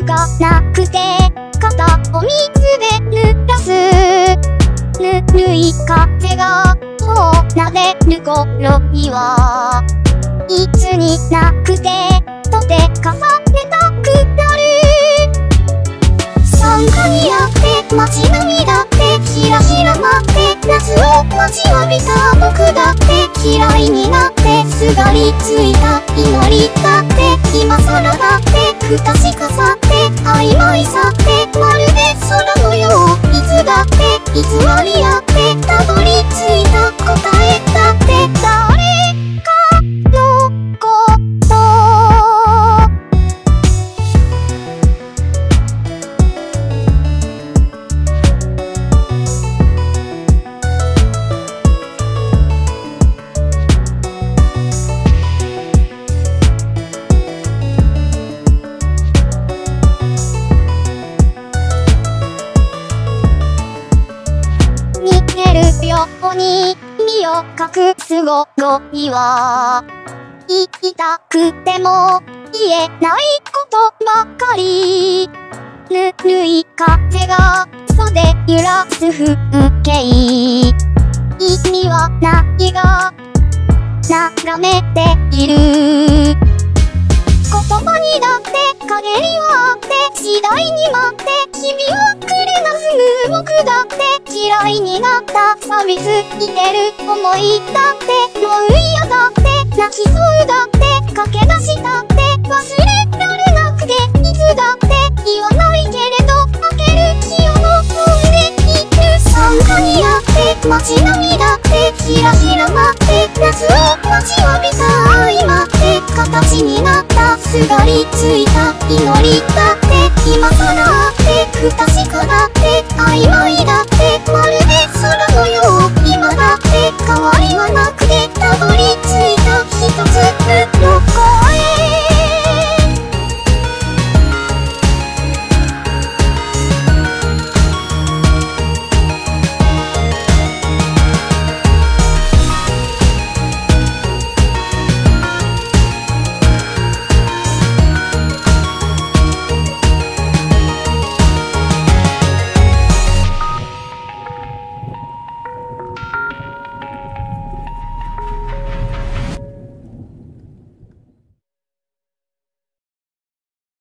がなくて肩を水で濡らす。ぬるい風が頬なでる頃にはいつになくてとて重ねたくなる。三日にあって街並みだってひらひら待って夏を待ちわびた僕だって嫌いになってすがりついた祈りだって今更だって不確かさって曖昧さってまるで空のよういつだって偽りあってたどり着いた答えだって誰かのことように身を隠す午後には言いたくても言えないことばかり。ぬるい風が袖揺らす風景意味はないが眺めている。言葉にだって陰りはあって次第に待って日々をくれなすむ僕だって嫌いになった寂しすぎてる思いだってもう嫌だって泣きそうだって駆け出したって忘れられなくていつだって言わないけれど負ける気を望んでいる。三日にあって街並みだってひらひら待って夏を待ちわびた相まって形になったすがりついた祈りだって